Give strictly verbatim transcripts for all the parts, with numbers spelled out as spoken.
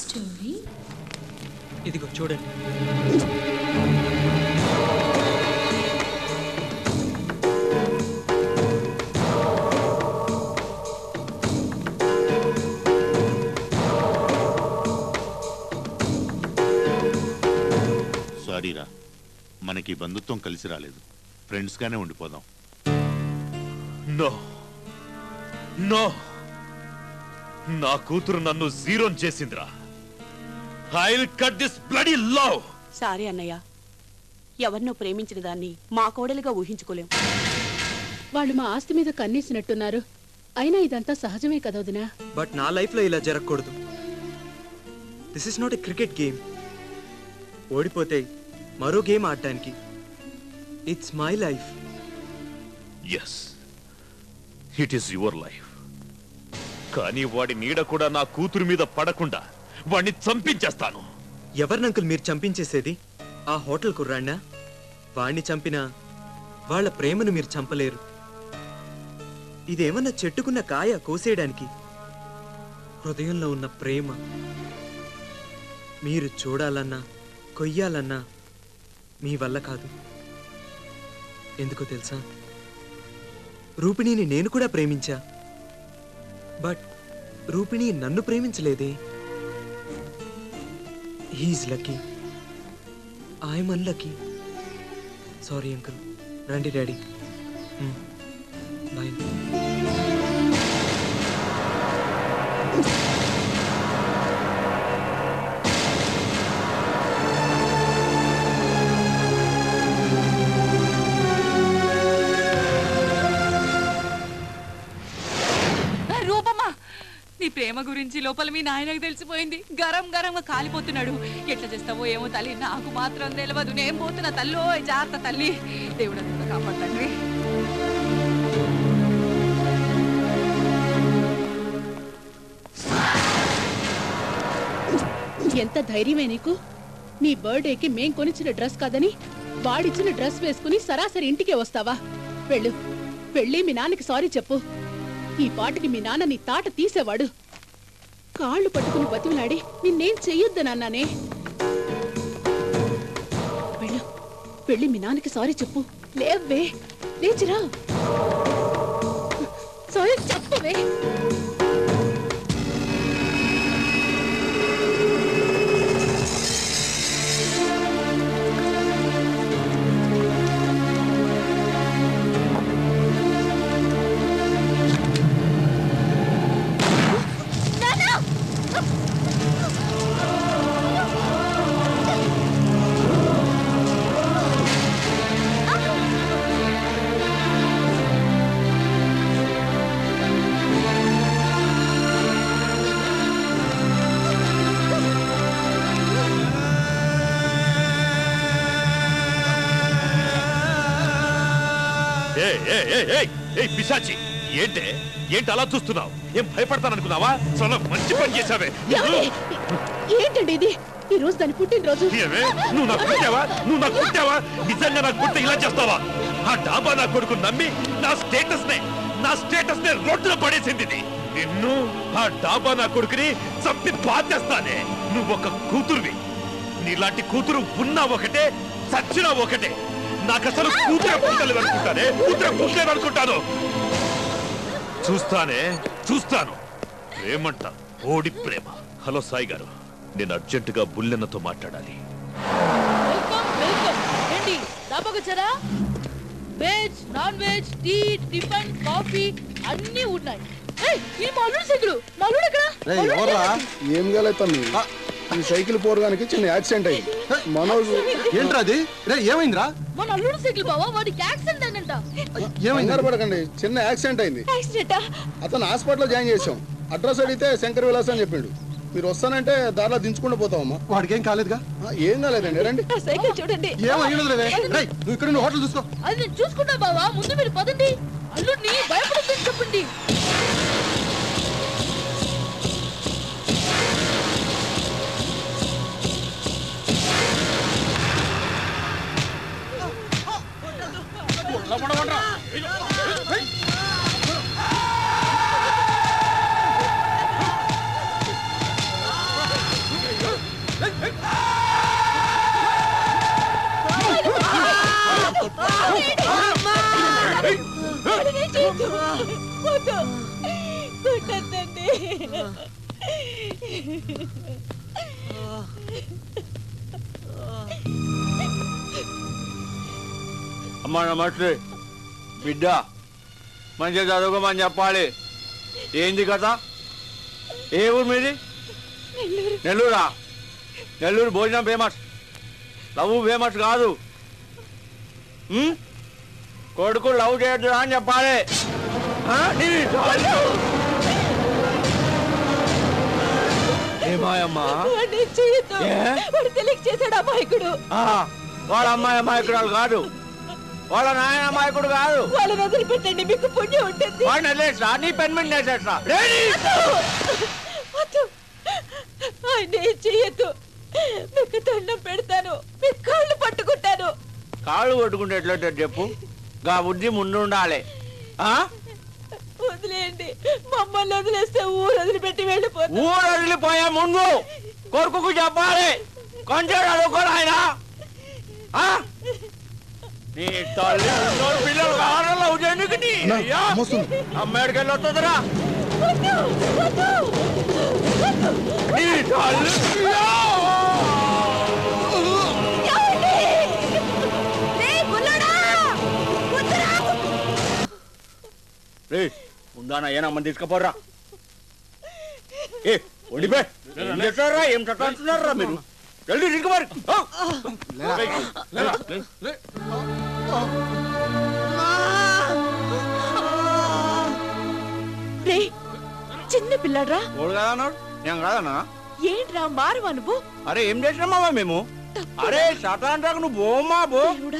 Story ఇదిగో చూడండి. సారీరా, మనకి బంధుత్వం కలిసి రాలేదు. ఫ్రెండ్స్ గానే ఉండిపోదాం. నో నో, నా కూతురు నన్ను జీరో చేసిందిరా. I'll cut this bloody love. Sorry అన్నయ్య, ఎవరినో ప్రేమించిన దాన్ని మా కోడలిగా ఊహించుకోలేం. వాళ్ళు మా ఆస్తి మీద కన్నేసినట్టున్నారు. అయినా ఇదంతా సహజమే కదా వదినా. బట్ నా లైఫ్ లో ఇలా జరగకూడదు. This is not a cricket game. ఓడిపోతే మరో గేమ్ ఆడటానికి. It's my life. Yes, it is your life. కానీ వాడి నీడ కూడా నా కూతురు మీద పడకుండా వాడిని చంపించేస్తాను. ఎవరిని అంకుల్ మీరు చంపించేసేది? ఆ హోటల్ కుర్రాడినా? వాణ్ణి చంపినా వాళ్ళ ప్రేమను మీరు చంపలేరు. ఇదేమన్నా చెట్టుకున్న కాయ కోసేయడానికి. హృదయంలో ఉన్న ప్రేమ మీరు చూడాలన్నా కొయ్యాలన్నా మీ వల్ల కాదు. ఎందుకో తెలుసా, రూపిణిని నేను కూడా ప్రేమించా. బట్ రూపిణి నన్ను ప్రేమించలేదే. He is lucky, I'm unlucky. Sorry uncle. రండి డాడీ. బాయ్. నీ ప్రేమ గురించి లోపల మీ నాయనకు తెలిసిపోయింది. గరం గరంగా కాలిపోతున్నాడు. ఎట్లా చేస్తావో ఏమో తల్లి, నాకు మాత్రం తెలియదు. నేను పోతున్నా తల్లో, జాగ్రత్త తల్లి. దేవుడు అంతా కాపాడండి. ఎంత ధైర్యమే నీకు? నీ బర్త్డేకి మేం కొనిచ్చిన డ్రెస్ కాదని వాడిచ్చిన డ్రెస్ వేసుకుని సరాసరి ఇంటికే వస్తావా? వెళ్ళు, వెళ్ళి మీ నాన్నకి సారీ చెప్పు. ఈ పాటికి మీ నాన్న నీ తాట తీసేవాడు. కాళ్ళు పట్టుకుని బతిమలాడి నిన్నేం చెయ్యొద్దనన్నానే. వెళ్ళు, వెళ్ళి మీ నాన్నకి సారీ చెప్పు. లేవే, లేచిరా, సారీ చెప్పవే. పిశాచి, ఏంటే ఏంటి అలా చూస్తున్నావు? ఏం భయపడతాననుకున్నావా? చాలా మంచి పని చేశావే. ఏంటండి ఇది? ఈ రోజు దాని పుట్టినరోజు. నువ్వు నాకు పుట్టావా? నువ్వు నాకు పుట్టావా? నిజంగా నాకు పుట్ట ఇలా చేస్తావా? ఆ డాబా నా కొడుకు నమ్మి నా స్టేటస్ నే నా స్టేటస్ నే రోడ్డులో పడేసింది. నిన్ను ఆ డాబా నా కొడుకుని చంపి బాధేస్తానే. నువ్వు ఒక కూతురువి. నీలాంటి కూతురు ఉన్నా ఒకటే, చచ్చినా ఒకటే. నాకు అసలు కూతురే పుట్టలేదు అనుకుంటానే, కూతురే పుట్టలేదు అనుకుంటాను. చూస్తానే, చూస్తాను. ప్రేమంట, ఓడి ప్రేమ. హలో సాయి గారు, నేను అర్జెంటుగా బుల్లెన్నతో మాట్లాడాలి. Veg, non veg, tea, tiffin, coffee అన్ని ఉన్నాయి. ఏం కాలేదు, ఈ సైకిల్ పోరగానికి చిన్న యాక్సిడెంట్ అయింది. మనోజ్ ఏంట్రా అది? ఏమైందిరా? మన అల్లుడు సైకిల్ బావా, వాడికి యాక్సిడెంట్ అయిందంట. కంగారు పడకండి, చిన్న యాక్సిడెంట్ అయింది. అతను హాస్పిటల్లో జాయిన్ చేసాం. అడ్రస్ అడిగితే శంకర్ విలాస్ అని చెప్పిండు. మీరు వస్తానంటే దారిలో దించుకుంటూ పోతావమ్మా. వాడికి ఏం కాలేదుగా? ఏం కాలేదండి, రండి. సైకిల్ చూడండి. నువ్వు ఇక్కడ హోటల్ చూసుకో. అది నేను చూసుకుంటా బావా, ముందు మీరు పదండి. అల్లుడిని భయపడొద్దని చెప్పండి. అమ్మా నమస్తే బిడ్డ మంచిగా చదువుకోమని చెప్పాలి. ఏంది కథ? ఏ ఊరు మీది? నెల్లూరా? నెల్లూరు భోజనం ఫేమస్, లవ్ ఫేమస్ కాదు. కొడుకు లవ్ చేయొద్దురా అని చెప్పాలి. ఏమాయమ్మా చేశాడు అమాయకుడు. వాళ్ళ అమ్మాయి అమాయకురాలు కాదు, వాళ్ళ నాయన అమాయకుడు కాదు. వాళ్ళని వదిలిపెట్టండి, మీకు పుణ్యం ఉంటుంది. వాడిని వదిలేసా, నీ పెన్మెంట్ వేసేసా. ఆయన చెయ్యొద్దు, మీకు దండం పెడతాను, మీ కాళ్ళు పట్టుకుంటాను. కాళ్ళు పట్టుకుంటే ఎట్లా చెప్పు? గా బుద్ధి ముందు ఉండాలి. వదిలేయండి, మమ్మల్ని వదిలేస్తే ఊరు వదిలిపెట్టి వెళ్ళిపోతాం. ఊరు వదిలిపోయే ముందు కొడుకు చెప్పాలి, కొంచెం చదువుకోరు ఆయన. నీ తల్లి పిల్లలు కావాలన్నా ఉద్యోగానికి నీ అమ్మాయికి వెళ్ళి వస్తుందిరా. నీ తల్లి ఉందానా ఏనమ్మని తీసుకుపోర్రా. ఏ ఒడిపే ఏం చేస్తారా, ఏం చట్టారా మీరు? జల్దీ తీసుకుపోరు. చిన్న పిల్లడ్రా. ఓడు కాదన్నాడు, నేను కాదన్నా. ఏంట్రా మారవా నువ్వు? అరే ఏం చేసినామా మేము? అరే శతాంటాకు నువ్వు బోమ్మా బో.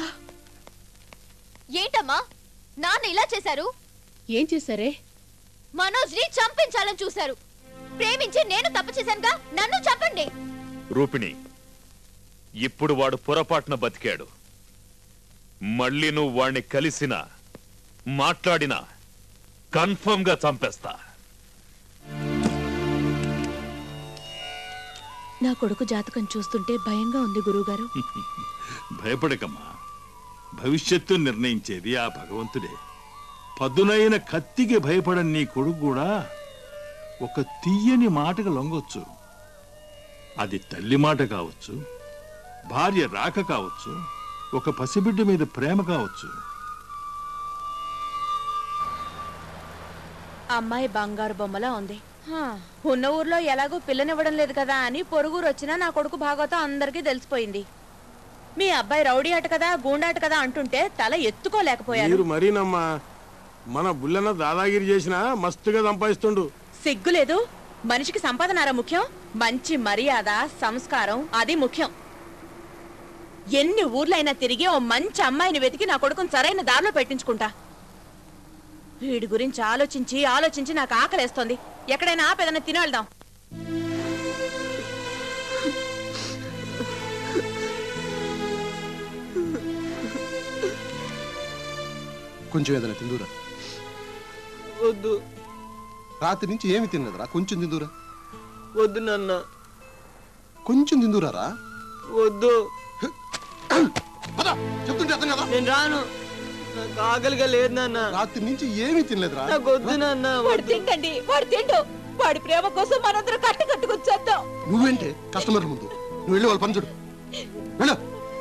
ఏంటమ్మా నాన్న ఇలా చేశారు? ఏం చేశారే? మనోజ్ ని చంపించాలని చూశారు. ప్రేమించి నేను తప్పు చేశానుగా, నన్ను చంపండి. రూపిణి, ఇప్పుడు వాడు పొరపాటున బతికాడు. మళ్ళీ నువ్వు వాడిని కలిసినా మాట్లాడినా కన్ఫర్మ్ గా చంపేస్తా. నా కొడుకు జాతకం చూస్తుంటే భయంగా ఉంది గురువుగారు. భయపడకమ్మా, భవిష్యత్తు నిర్ణయించేది ఆ భగవంతుడే. పదునైన కత్తికి భయపడని నీ కొడుకు కూడా ఒక తీయని మాటకు లొంగొచ్చు. అది తల్లి మాట కావచ్చు, భార్య రాక కావచ్చు, ఒక పసిబిడ్డ మీద ప్రేమ కావచ్చు. అమ్మాయి బంగారు బొమ్మలా ఉంది. ఉన్న ఊర్లో ఎలాగో పిల్లనివ్వడం లేదు కదా అని పొరుగురు వచ్చినా నా కొడుకు భాగవతం అందరికీ తెలిసిపోయింది. మీ అబ్బాయి రౌడీ అట కదా, గూండాట కదా అంటుంటే తల ఎత్తుకోలేకపోయారు. మరీనమ్మా, మన బుల్లన దాదాగిరి చేసినా మస్తుగా సంపాదిస్తుండు. సిగ్గులేదు? మనిషికి సంపాదనారా ముఖ్యం? మంచి మర్యాద, సంస్కారం అది ముఖ్యం. ఎన్ని ఊర్లైనా తిరిగి ఓ మంచి అమ్మాయిని వెతికి నా కొడుకుని సరైన దారిలో పెట్టించుకుంటా. వీడి గురించి ఆలోచించి ఆలోచించి నాకు ఆకలేస్తోంది. ఎక్కడైనా ఆపేదన్నా తినేళ్దాం. కొంచెం ఏదైనా తిందురా. వద్దు. రాత్రి నుంచి ఏమి తినలేదురా, కొంచెం తిందురా. వద్దు నాన్న. కొంచెం తిందురా. వద్దు. చెప్తుంటే అర్థం కదా. నేను రాను, నాకు ఆకలిగా లేదు నాన్న. రాత్రి నుంచి ఏమి తినలేదురా. నాకు వద్దు నాన్న. వాడు తింటండి, వాడు తిండు. వాడి ప్రేమ కోసం మనందరం కట్టు కట్టుకొచ్చేద్దాం. నువ్వేంటే కస్టమర్ ముందు? నువ్వు వెళ్ళి వాళ్ళ పని చూడు. వెళ్ళు.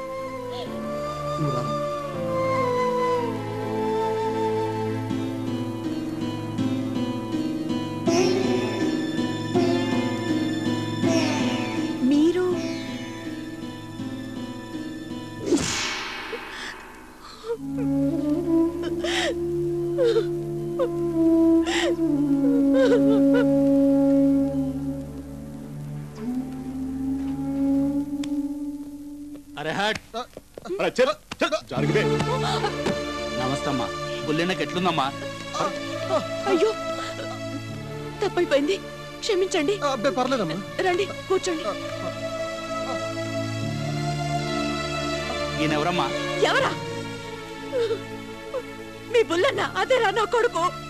మీరు అరే హట్ నమస్తే అమ్మా. బుల్లెనకి ఎట్లుందమ్మా? అయ్యో తప్పైపోయింది, క్షమించండి. అబ్బాయి పర్లేదమ్మా, రండి కూర్చోండి. ఈయనెవరమ్మా? ఎవరా? మీ బుల్లన్న, అదేరా నా కొడుకు.